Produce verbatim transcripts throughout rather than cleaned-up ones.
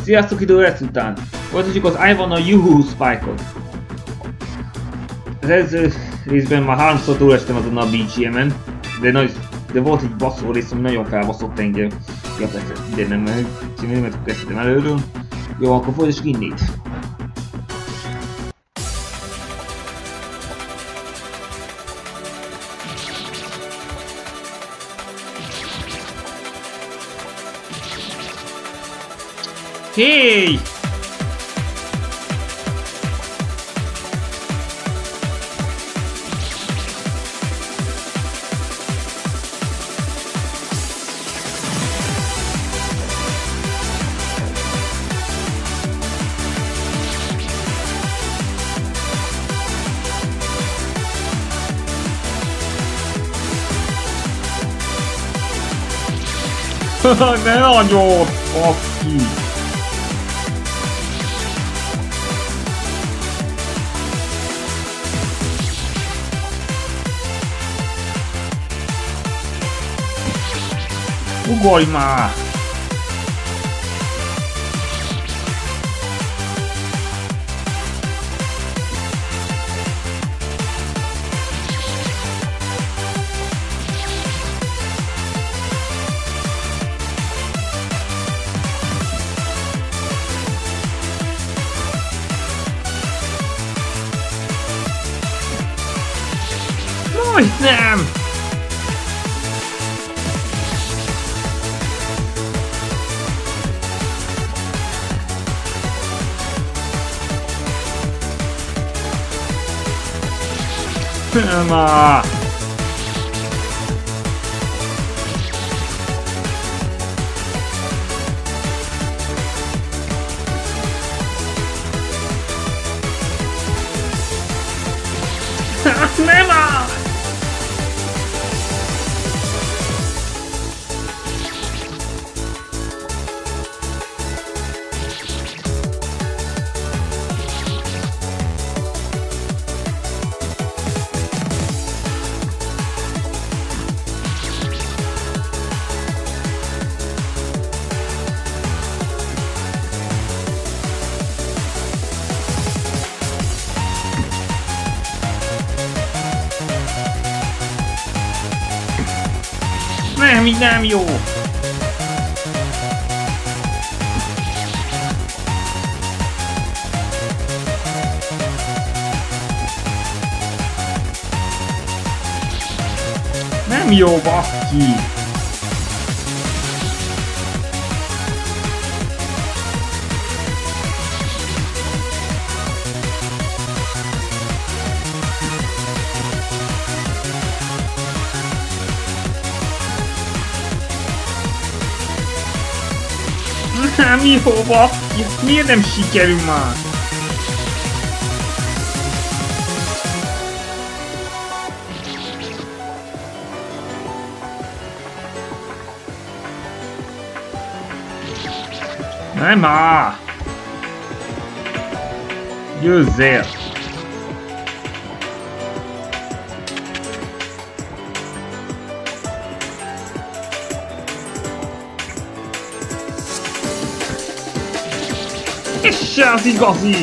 Sziasztok, idő lesz után! Folytatjuk az I Wanna You Spike-ot. Az előző részben már háromszor túlestem azon a bé gé em-en, de, nagy, de volt egy basszó rész, ami nagyon felbaszott engem. Ja, persze, ide nem csinálni, mert kezdtem előről. Jó, akkor folytassuk innét. Hey! Ne nagyon! Aki! Ugorj már! Majdnem! Emma! Nem áll! Nem, így nem jó! Nem jó, baszki! Nem jó, baszki! Miért nem sikerül már? Nem már! Győzzél! És se az igazi!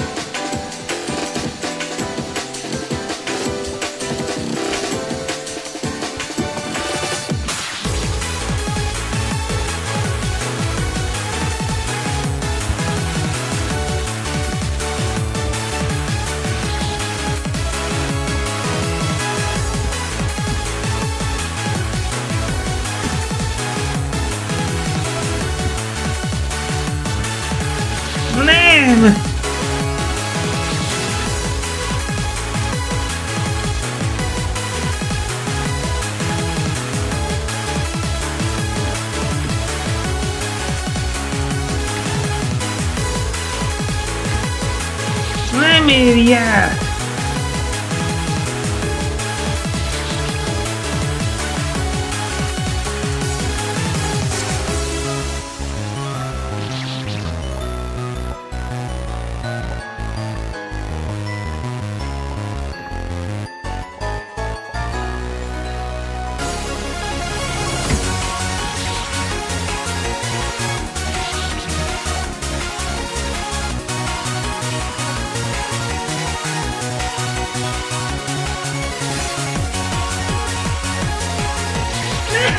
Nem! Nem éri el!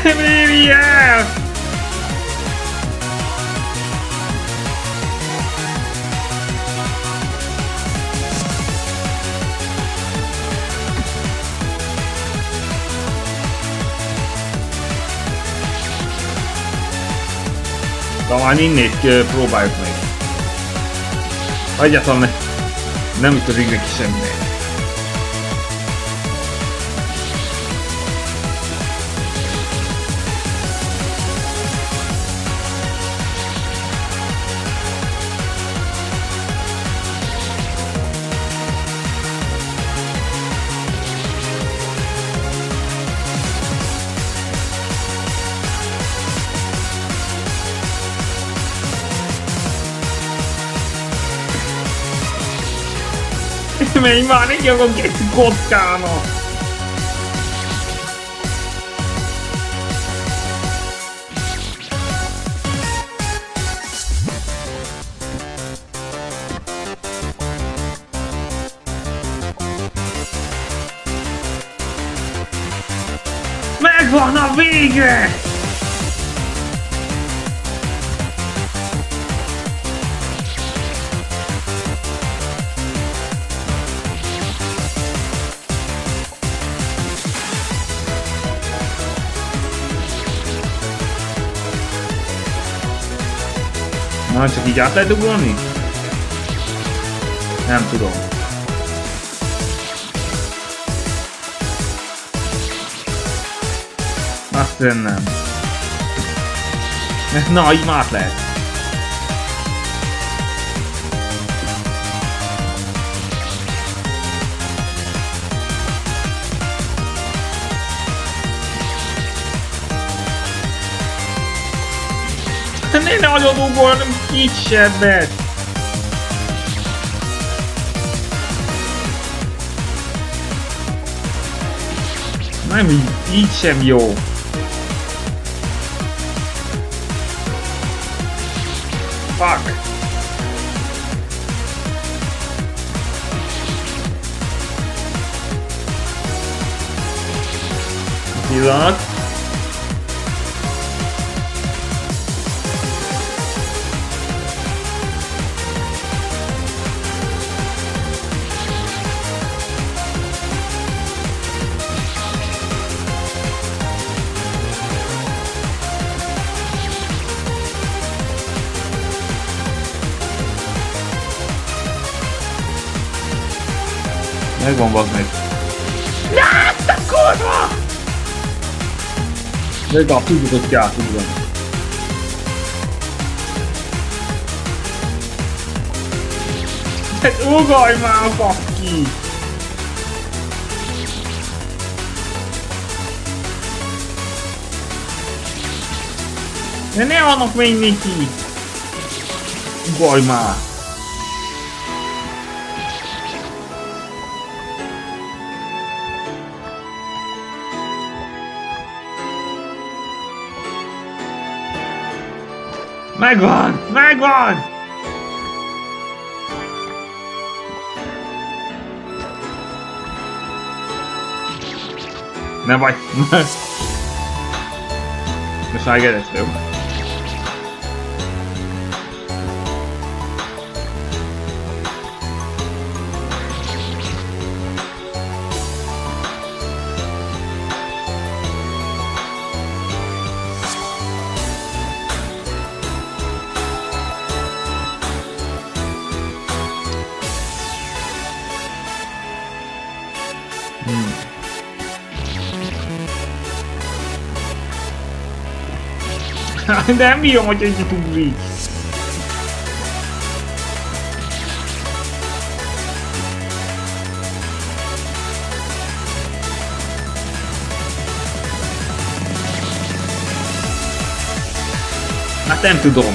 Nem éri el! Talán innét próbáljuk meg. Egyáltalán ne, nem ütközik neki semmi. Menj már, ne jön a geci kockának! Megvan a vége! Na, csak így át lehet ugrani? Nem tudom. Azt nem. Na, így már át lehet. Ne nagyon ugor, nem kisebbet! Nem így, így sem jó. Fuck! Pillanat. Megvan, bazd meg. Ját, te kurva! Legalább tudjuk, hogy kell ugrani. Hát ugorj már, baszki! De ne annak menj neki! Ugorj már! Megvan! Megvan! Ne baj! Most már geresztő. Nem bírom, hogy együtt ugrik. Hát nem tudom.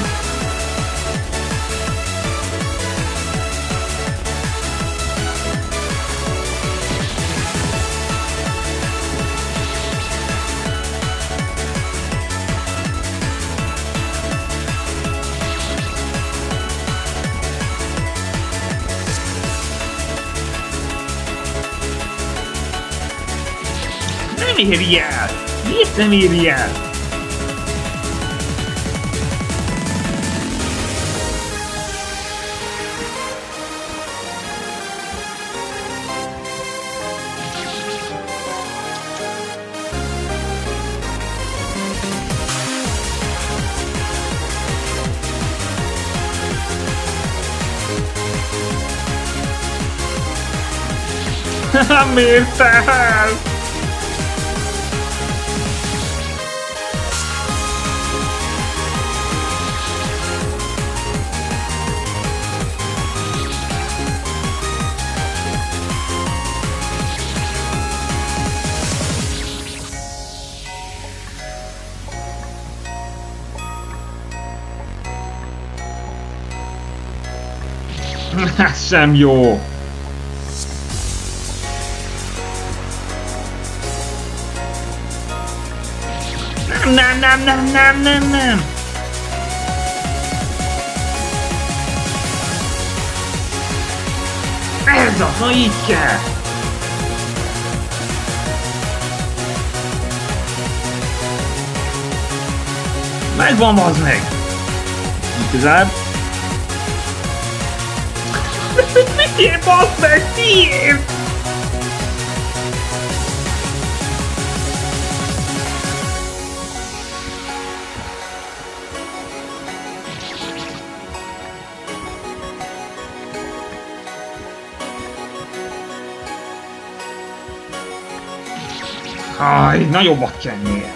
Nem éri el! Miért nem éri el? Miért fel? Ez sem jó. Nem, nem, nem, nem, nem, nem! Ez az, na így kell! Megvan, az meg! Közelebb! Miért, bazd meg, miért? Aj, nagyobbat kennél!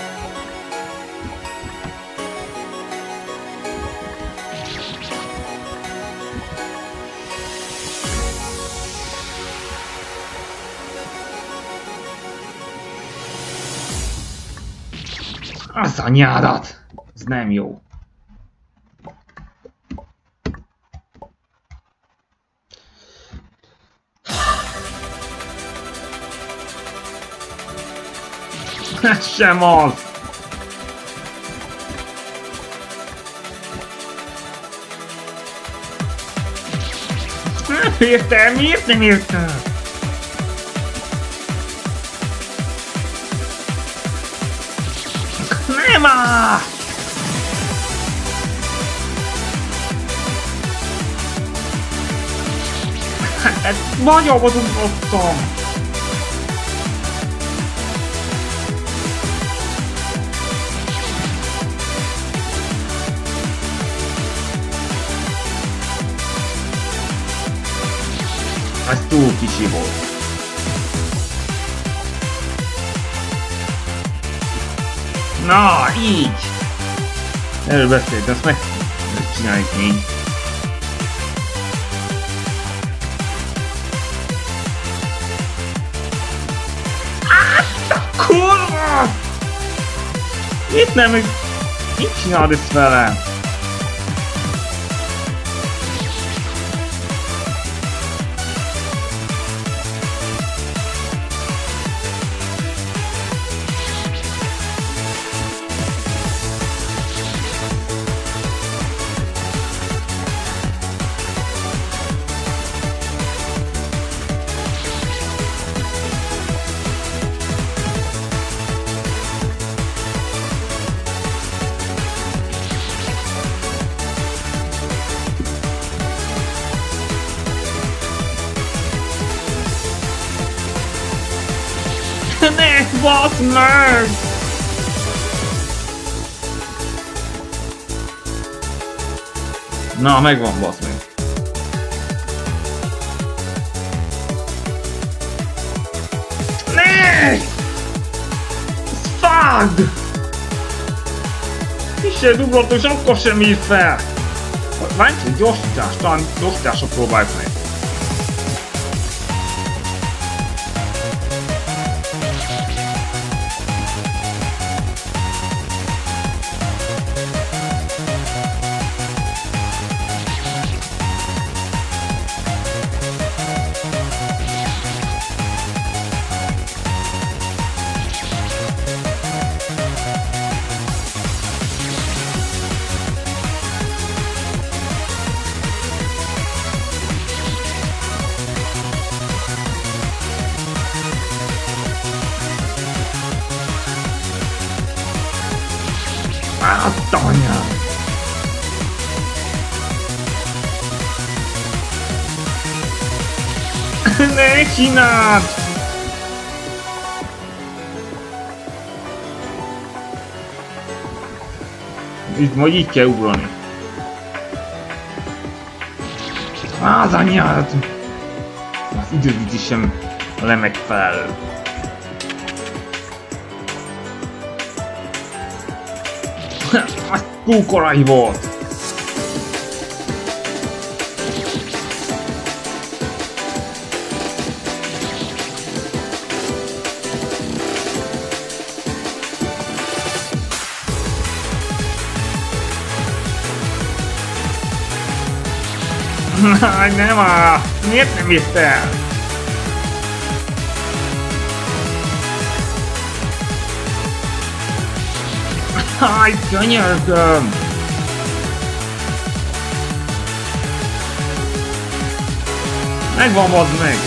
Az anyádat! Ez nem jó. Ez sem az! Nem értem, miért nem értem? Nem áll! Hát nagyobbat ugrottam! Ez túl kicsi volt. Na, így! Erről beszélt, ezt meg csináljuk még. Azt a kurva! Itt nem, mit csinálod ezt velem? Ne, basz meg! Na, megvan, basz meg. Ne! Fuck! Kissé duglott, és akkor sem ír fel! Várj, egy gyorsítást, talán gyorsításra próbáljuk meg. Azt a anyám! Ne csináld! Itt majd így kell ugrani. Az anyád! Az időzítés sem a legmegfelelőbb. Az túl korai volt! Nem áll! Miért nem jössz el? Háj, könyörgöm! Megvan, vazd meg!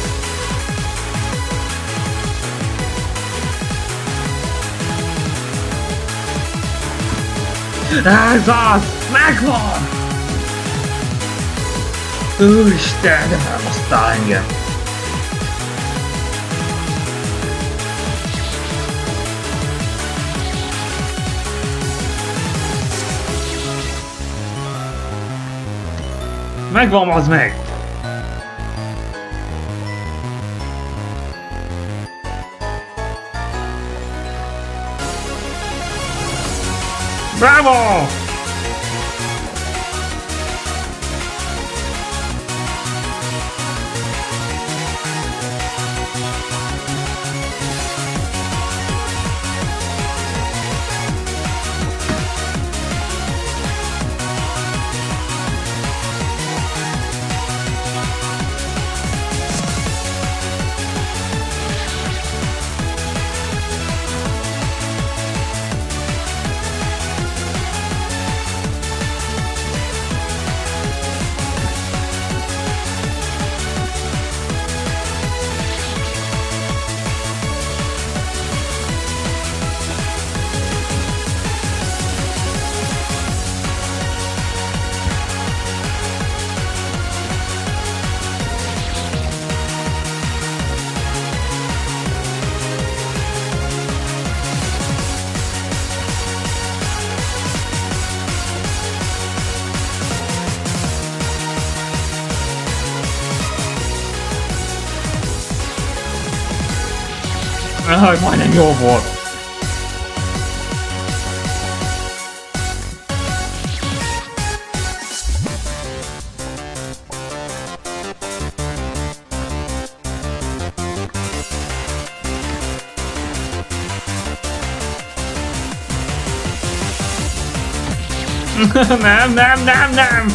Ez az! Megvan! Úristen, de felhoztál engem! Megvan, az meg! Bravo! Aj, majdnem jó volt! Nem, nem, nem, nem!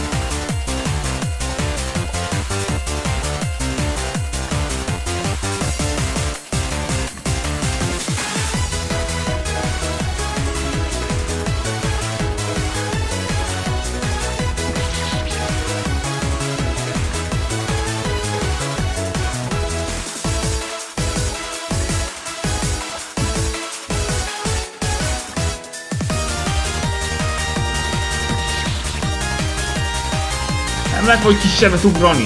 Nem lehet, hogy kisebbet ugrani.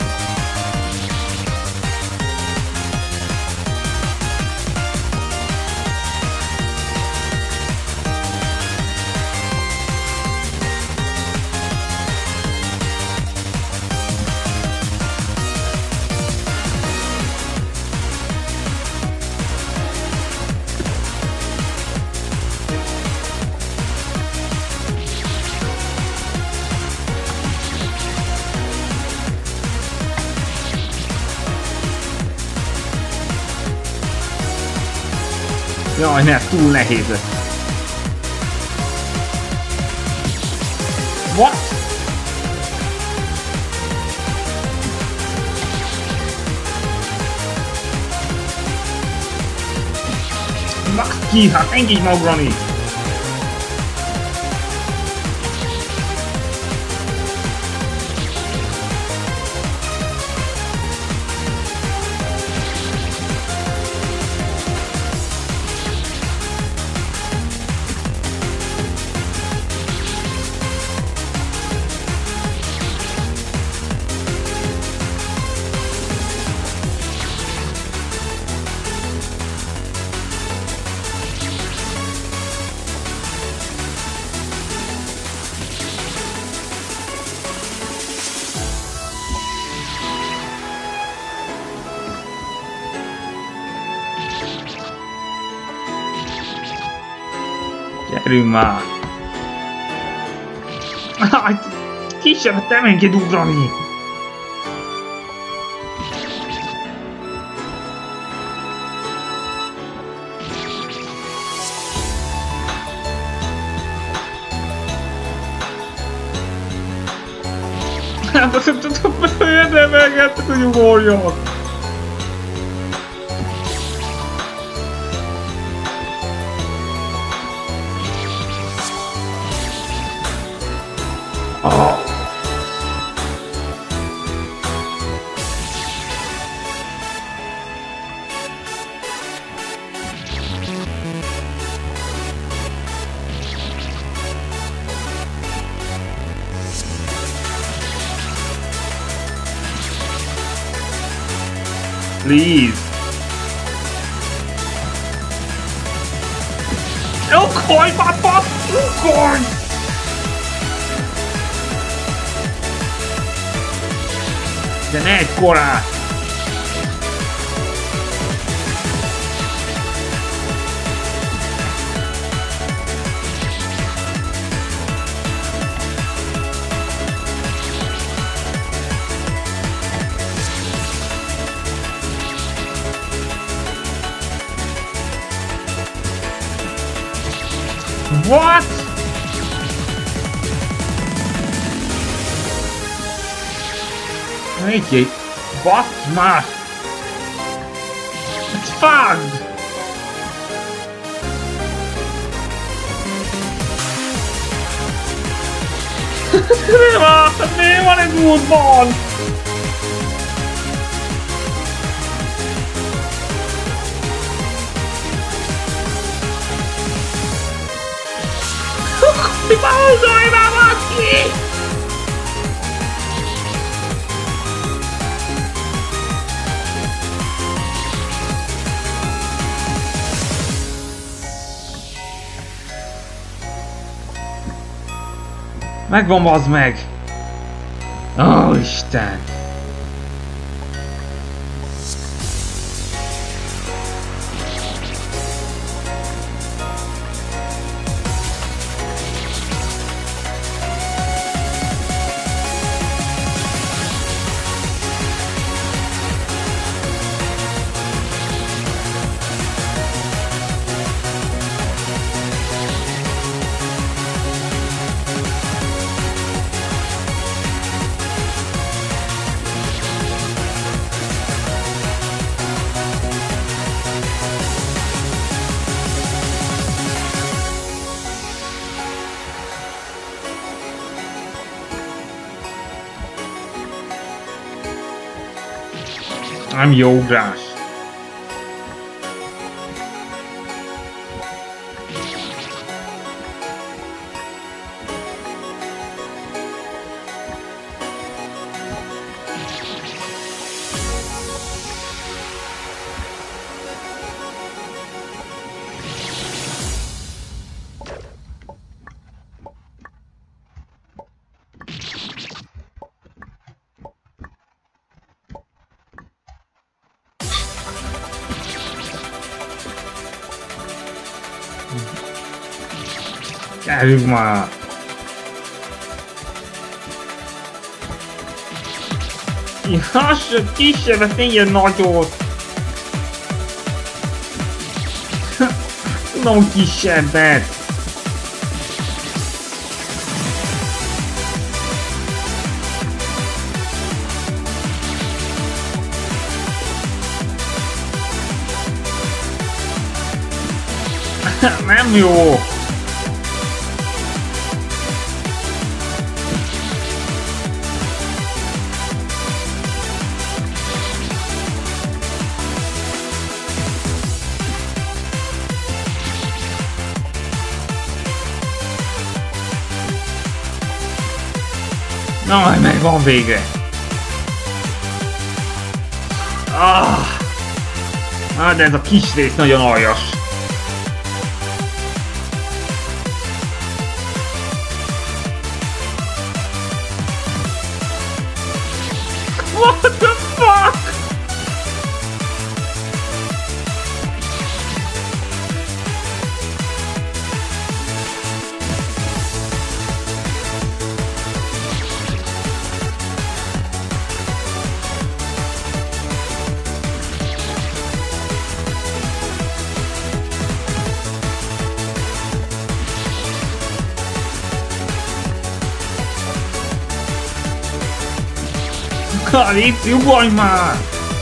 Jaj, ne, túl nehéz ez. What? Baszki, hát engedj ma ugrani! Gyerünk már! Kisebbet nem enged ugrani! Hát azt nem tudom, hogy érdemelgettek, hogy ugorjak! Ah. Please. Ugorj, papa! Ugorj! De ne egy korát! What? Egy Basz már! It's fucked! Mi van? Mi van egy útban? Mi pauzolj már, baszki! Megvan, bazd meg! Ó, Isten! Nem jó ugrás. Gyerünk már! Hasonló kisebbet, ne ilyen nagyot! Tudom kisebbet! Nem jó! Na, megvan végre! Ah! Ah, de ez a kis rész nagyon aljas! What the fuck? Léci, ugorj már!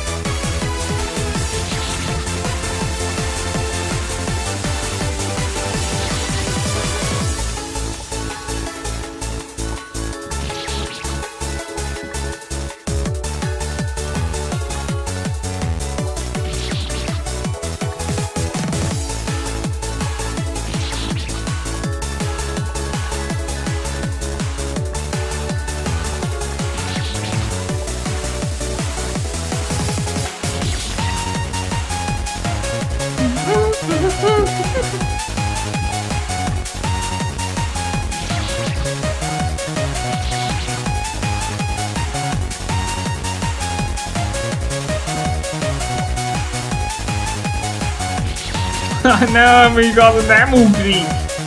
Nem igaz, nem ugrik!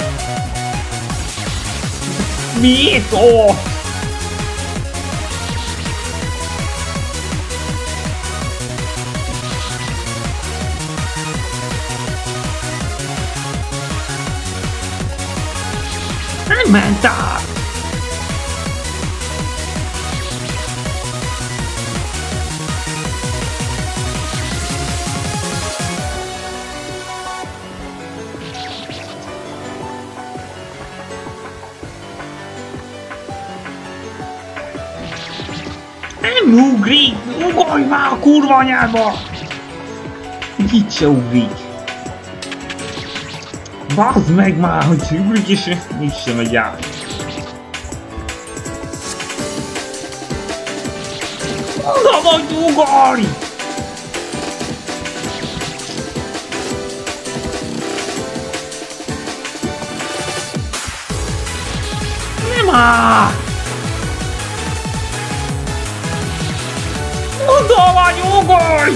Mit ott? Nem ment át! Nem ugrik! Ugorj már a kurva anyába! Itt se ugrik! Bazd meg már, hogy ugrik és itt sem megy át! Oda vagy, ugorj! Nem áll! Oda vagy, ugorj!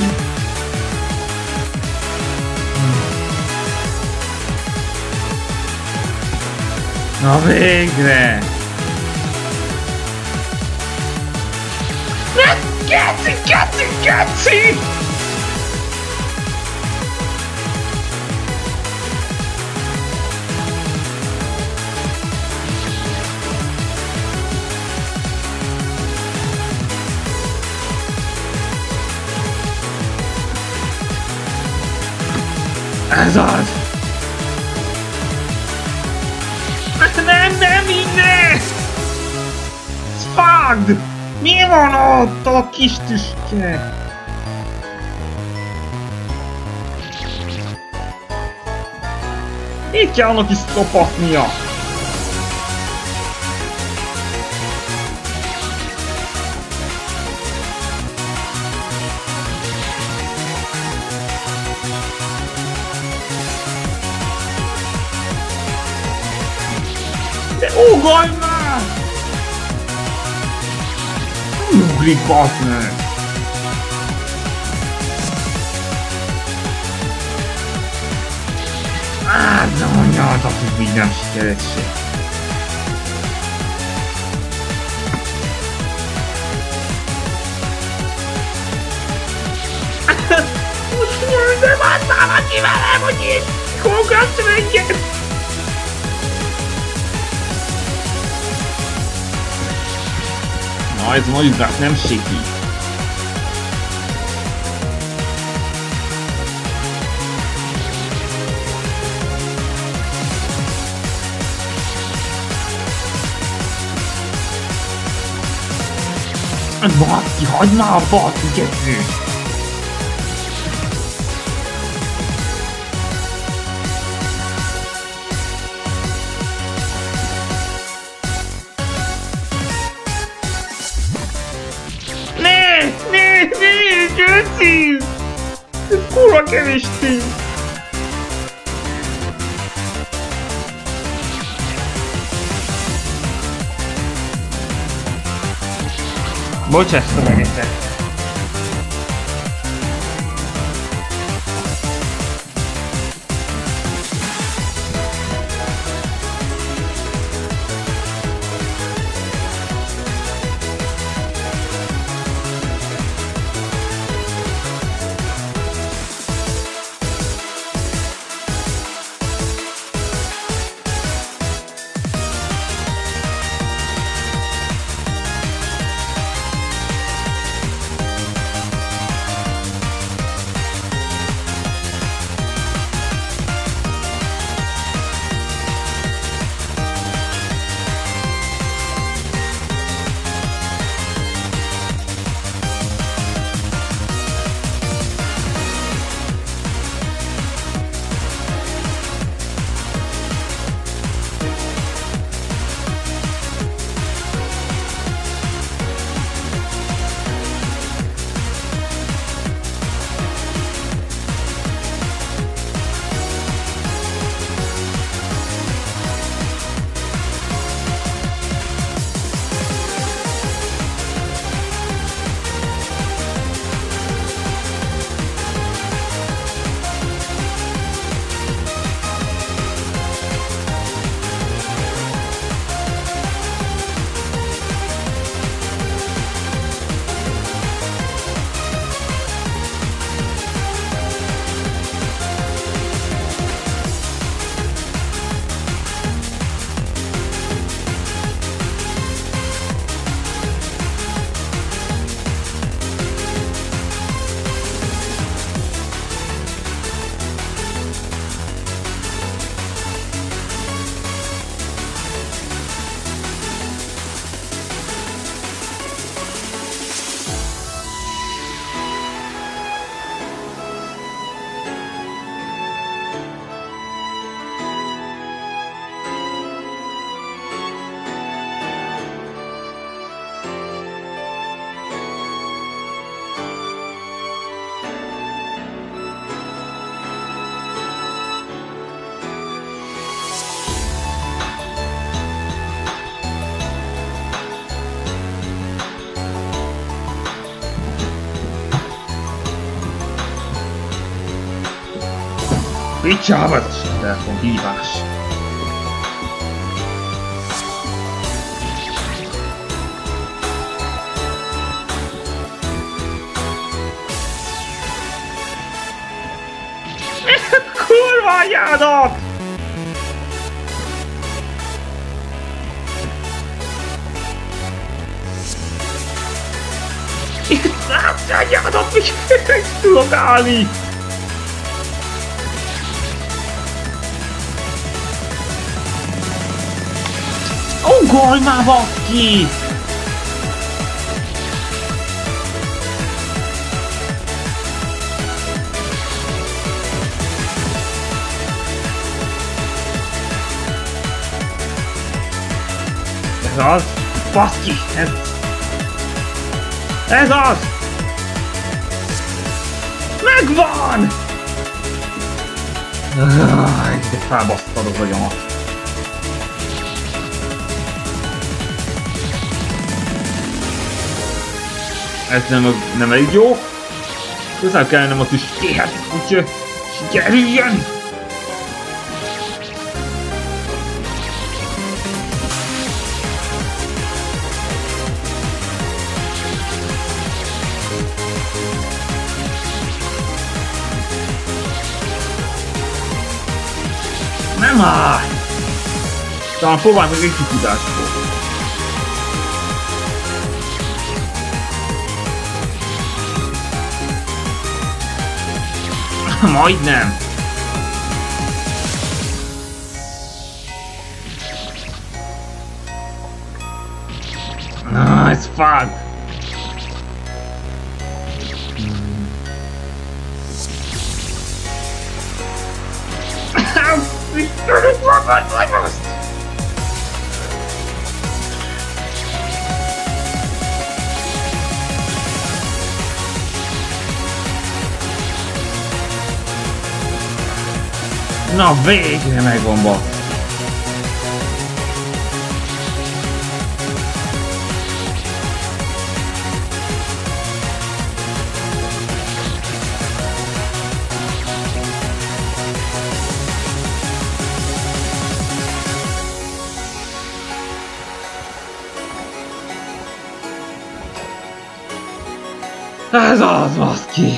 Na végre! Ne! Geci, geci, geci! Ez az! Nem, nem innen! Szfagd! Mi van ott a kis tüske? Itt kell annak is szopatnia! De ugorj már! Nem ugrik, bassz meg! Á, de anyád, akik így nem sikerült se. De bántál aki velem, hogy én kókasz minket! Na, ez mondjuk nem segít. Baszki, hagyd már a baszki kettőt! Ne! Ne! Ne! Geci! Ez kurva kevés tény! Bocsáss meg egyszer! Picsába ez a telefonhívás. Kurva anyádat! Itt látsz anyádat, mit tudok állni! Ugorj már, baszki! Ez az? Baszki! Ez... Ez az! Megvan! De felbasztad az agyamat. Ez nem, nem elég jó. Közel kellene a tüskéhez, úgyhogy sikerüljön! Nem áll! Talán próbálj meg egy kifutásból. Majdnem! Ah, ez fád! Na végre megvan, basz! Ez az, baszki!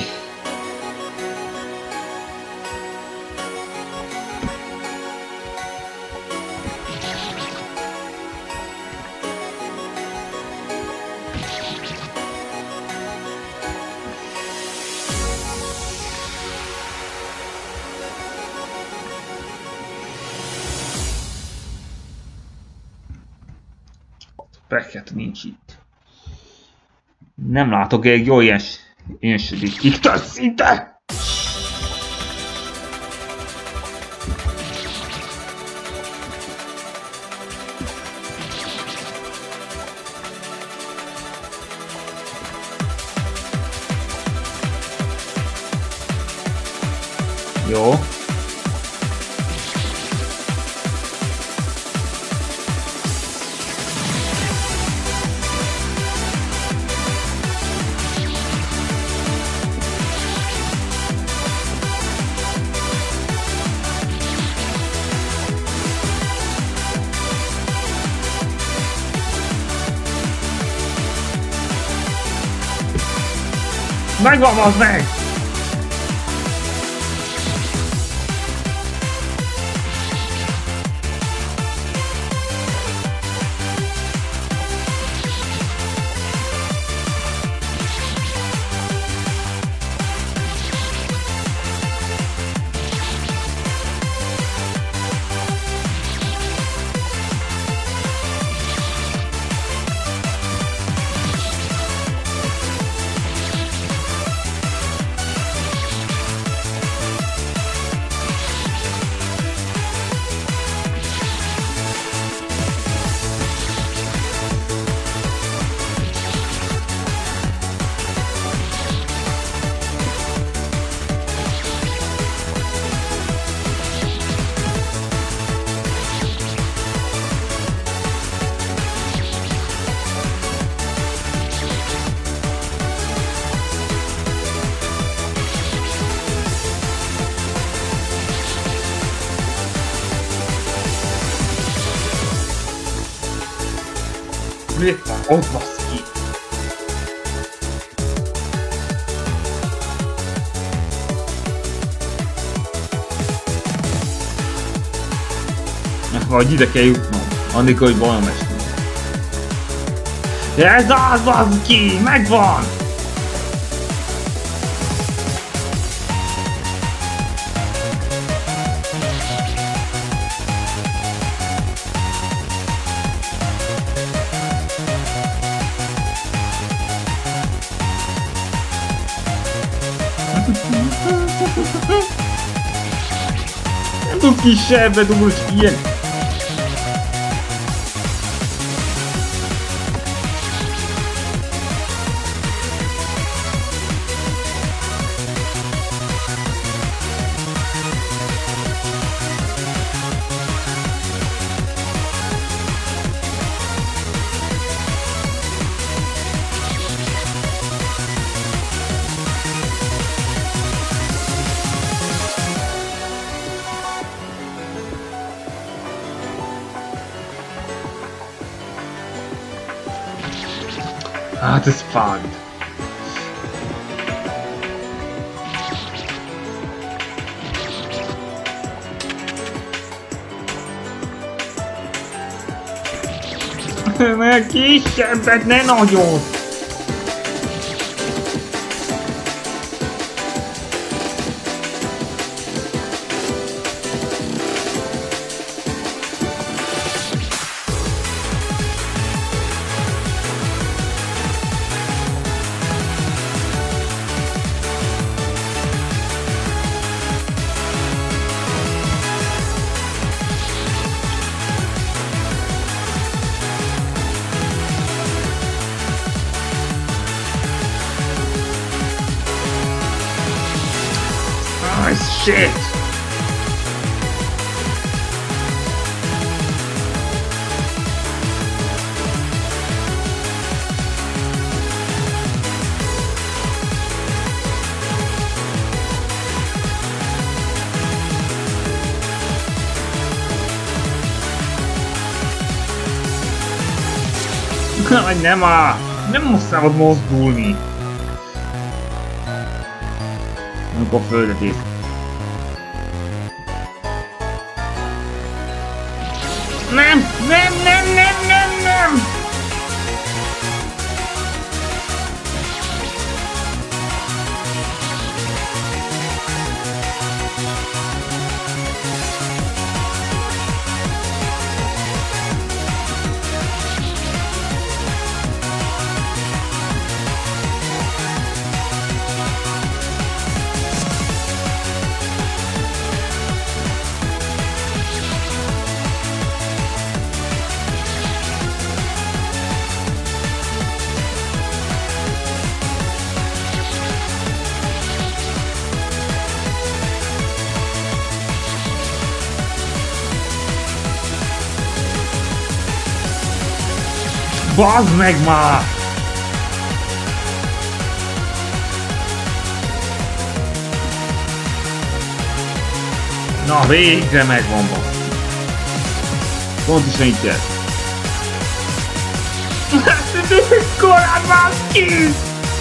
Packet nincs itt. Nem látok egy jó ilyen ilyensedik itt a szinte! Jó. Megvan, az meg! Miért van ott, baszki? Vagy ide kell jutnom, annikor, hogy volna mester. Ez az, baszki! Megvan! Nem tudok ki sebbe dugulni, csak ilyen. Hát ez fád. Mert kisebbet, ne nagyon! Shit! Nem áll! Nem most szabad mozdulni! Amikor földet ész. Nem! Nem! Nem! Nem! Nem! Nem! Bazd meg már! Na végre megvan, bazd! Pontosan így kell. Korán bazd ki!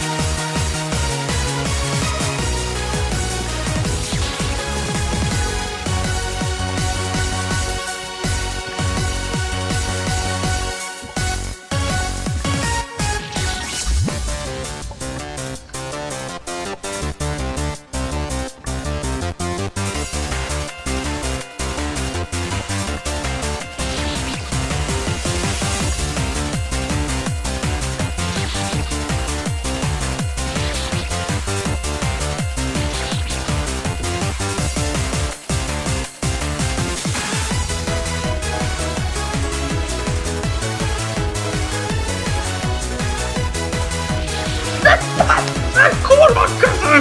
Kurva között!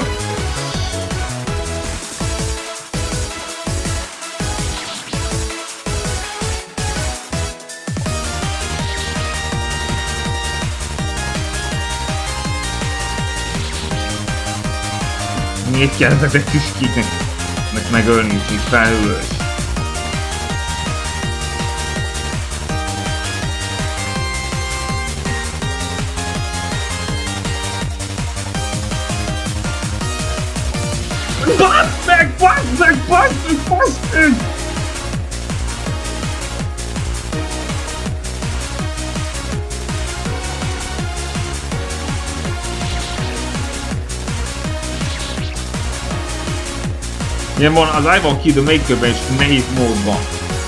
Miért kell ezeket tüskítnek meg megölni, és így felhős? Bazd meg, bazd meg, bazd meg! Ilyen van az Ivan Kid a Makerben is nehéz módban.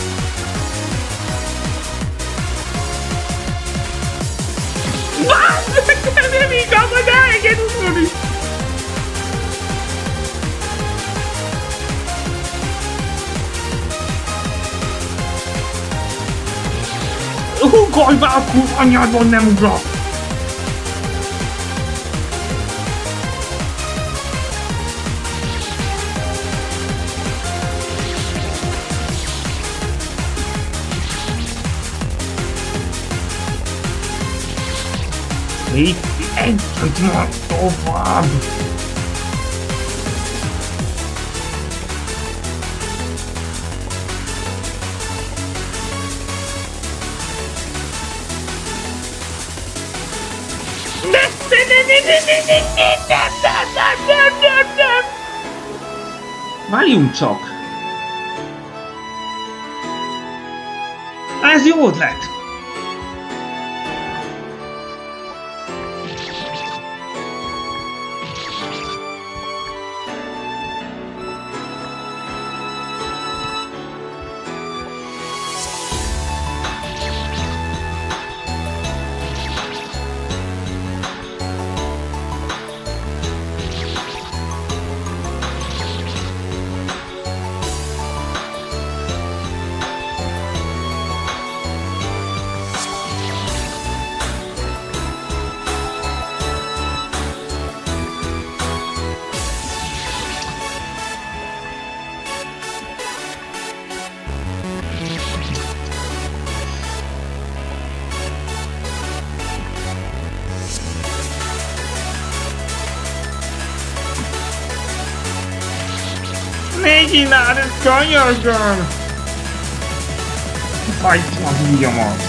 Bazd meg, nem igaz, hogy elenged ugrani! Ugorj be, akkor anyádban nem ugrok! Itt egyet már tovább! Várjunk csak! Ez jó ötlet! Ne csináld ezt, könyörgöm! Hagyd a híjamat!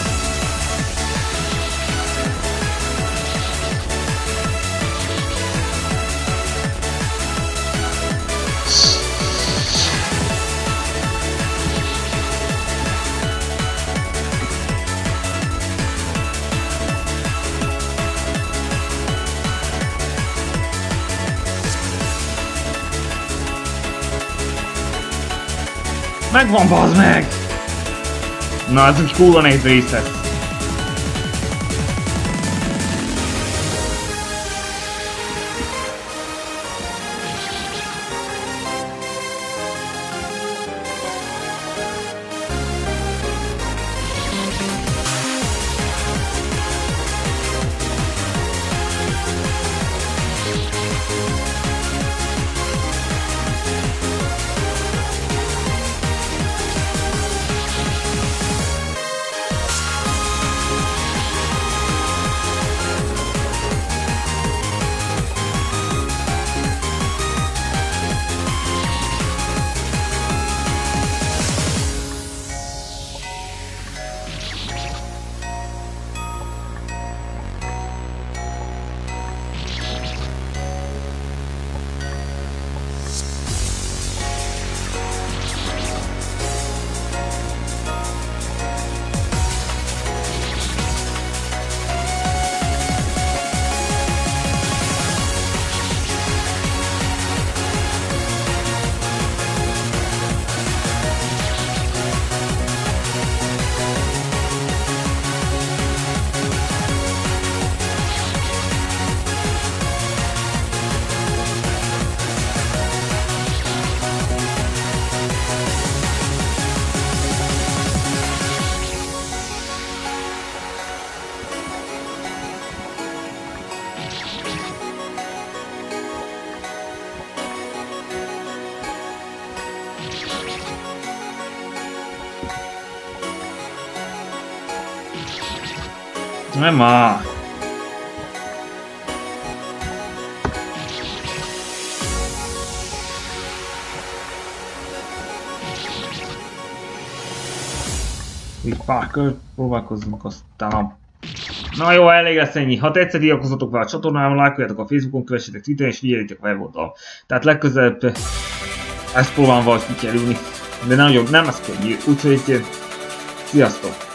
Megvan, bazd meg! Na, ez egy kurva nehéz rész lesz. Nem már! Így pár kör, próbálkozzunk aztán a... Na jó, elég lesz ennyi. Ha tetszett, iratkozzatok fel a csatornámon, lájkoljátok a Facebookon, kövessétek Twitteren és figyeljétek a weboldal. Tehát legközelebb ezt próbálom valahogy kikerülni. De nagyon nem ez könnyű, úgyhogy sziasztok!